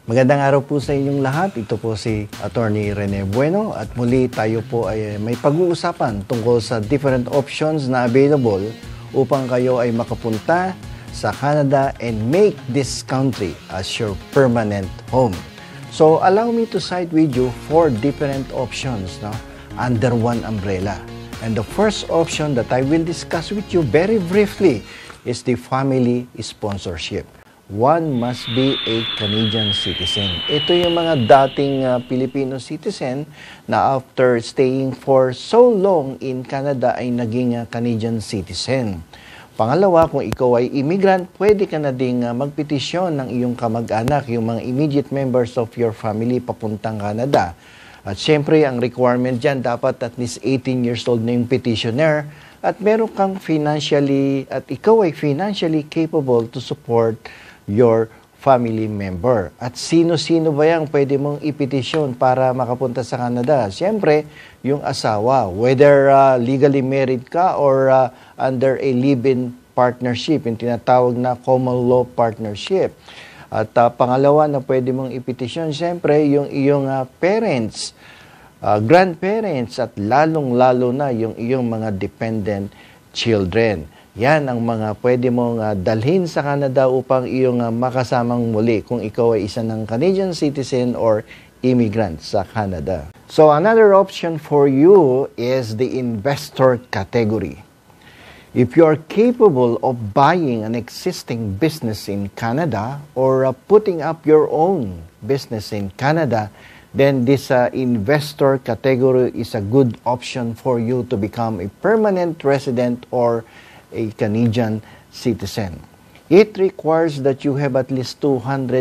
Magandang araw po sa inyong lahat. Ito po si Attorney Rene Bueno at muli tayo po ay may pag-uusapan tungkol sa different options na available upang kayo ay makapunta sa Canada and make this country as your permanent home. So allow me to cite with you 4 different options under one umbrella. And the first option that I will discuss with you very briefly is the family sponsorship. One must be a Canadian citizen. Ito yung mga dating Filipino citizen na after staying for so long in Canada ay naging Canadian citizen. Pangalawa, kung ikaw ay immigrant, pwede ka na ding magpetisyon ng iyong kamag-anak, yung mga immediate members of your family papuntang Canada. At syempre, ang requirement dyan, dapat at least 18 years old na yung petitioner at meron kang financially, at ikaw ay financially capable to support your family member. At sino-sino ba yung pwede mong ipetisyon para makapunta sa Canada? Siyempre, yung asawa, whether legally married ka or under a live-in partnership, yung tinatawag na common law partnership. At pangalawa na pwede mong ipetisyon, siyempre, yung iyong parents, grandparents, at lalong-lalo na yung iyong mga dependent children. Yan ang mga pwede mong dalhin sa Canada upang iyong makasamang muli kung ikaw ay isa ng Canadian citizen or immigrant sa Canada. So another option for you is the investor category. If you are capable of buying an existing business in Canada or putting up your own business in Canada, then this investor category is a good option for you to become a permanent resident or a Canadian citizen. It requires that you have at least 200,000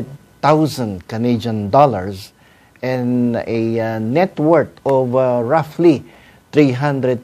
Canadian dollars and a net worth of roughly 300,000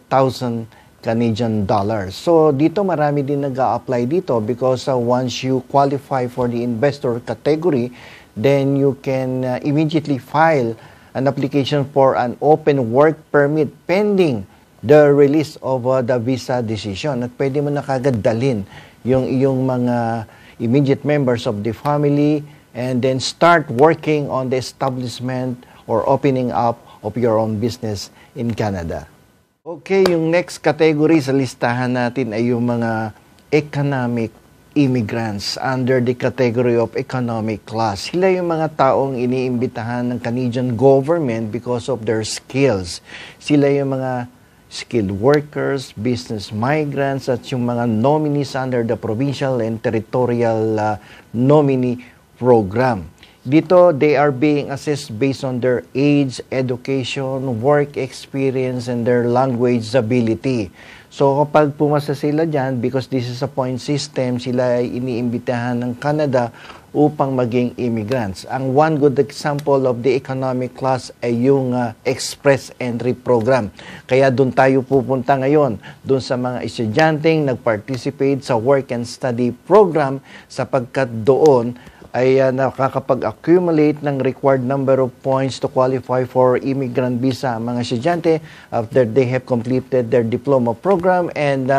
Canadian dollars. So dito marami din nag-a-apply dito because once you qualify for the investor category, then you can immediately file an application for an open work permit pending the release of the visa decision. At pwede mo na kagad dalhin yung iyong mga immediate members of the family and then start working on the establishment or opening up of your own business in Canada. Okay, yung next category sa listahan natin ay yung mga economic immigrants under the category of economic class. Sila yung mga taong iniimbitahan ng Canadian government because of their skills. Sila yung mga skilled workers, business migrants, at yung mga nominees under the provincial and territorial nominee program. Dito, they are being assessed based on their age, education, work experience, and their language ability. So kapag pumasa sila dyan, because this is a point system, sila ay iniimbitahan ng Canada upang maging immigrants. Ang one good example of the economic class ay yung express entry program. Kaya doon tayo pupunta ngayon, doon sa mga estudyanteng nag-participate sa work and study program sapagkat doon ay nakakapag-accumulate ng required number of points to qualify for immigrant visa ang mga estudyante after they have completed their diploma program and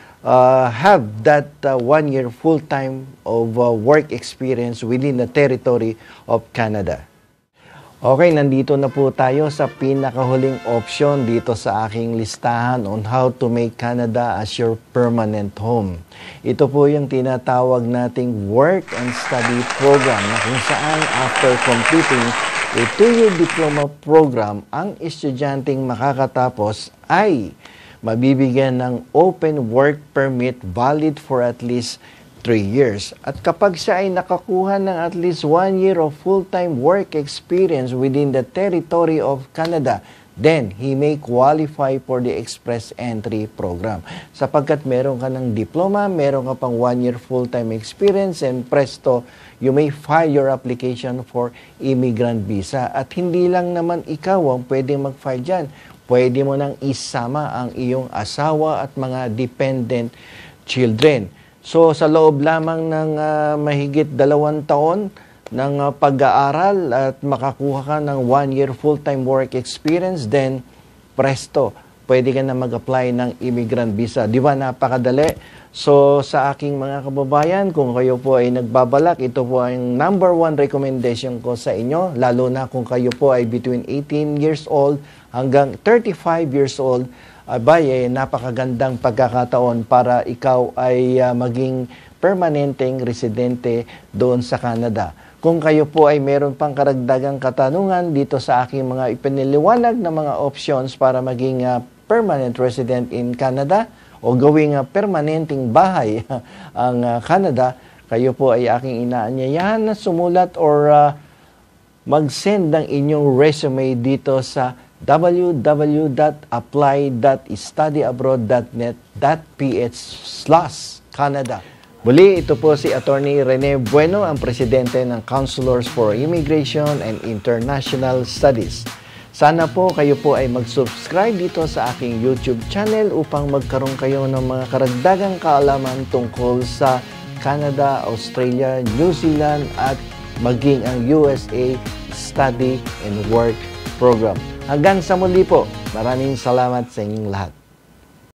have that 1 year full-time of work experience within the territory of Canada. Okay, nandito na po tayo sa pinakahuling option dito sa aking listahan on how to make Canada as your permanent home. Ito po yung tinatawag nating work and study program na kung saan after completing a 2-year diploma program, ang estudyanteng makakatapos ay mabibigyan ng open work permit valid for at least 3 years. At kapag siya ay nakakuha ng at least 1 year of full-time work experience within the territory of Canada, then he may qualify for the express entry program. Sapagkat meron ka ng diploma, meron ka pang 1 year full-time experience, and presto, you may file your application for immigrant visa. At hindi lang naman ikaw ang pwedeng mag-file dyan. Pwede mo nang isama ang iyong asawa at mga dependent children. So, sa loob lamang ng mahigit 2 taon ng pag-aaral at makakuha ka ng 1 year full-time work experience, then presto, pwede ka na mag-apply ng immigrant visa. Di ba napakadali? So sa aking mga kababayan, kung kayo po ay nagbabalak, ito po ang number 1 recommendation ko sa inyo, lalo na kung kayo po ay between 18 years old hanggang 35 years old. Napakagandang pagkakataon para ikaw ay maging permanenteng residente doon sa Canada. Kung kayo po ay meron pang karagdagang katanungan dito sa aking mga ipiniliwanag na mga options para maging permanent resident in Canada o gawing permanenteng bahay ang Canada, kayo po ay aking inaanyayahan na sumulat or mag-send ng inyong resume dito sa www.apply.studyabroad.net.ph/Canada. Muli, ito po si Attorney Rene Bueno, ang presidente ng Counselors for Immigration and International Studies. Sana po kayo po ay mag-subscribe dito sa aking YouTube channel upang magkaroon kayo ng mga karagdagang kaalaman tungkol sa Canada, Australia, New Zealand at maging ang USA Study and Work Program. Hanggang sa muli po, maraming salamat sa inyong lahat.